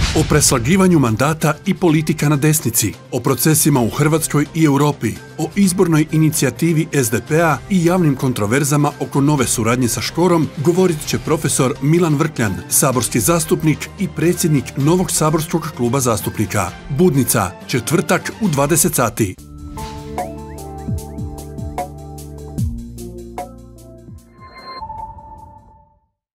O preslagivanju mandata i politika na desnici, o procesima u Hrvatskoj i Europi, o izbornoj inicijativi SDP-a i javnim kontroverzama oko nove suradnje sa Škorom govorit će profesor Milan Vrkljan, saborski zastupnik i predsjednik novog saborskog kluba zastupnika. Budnica, četvrtak u 20 sati.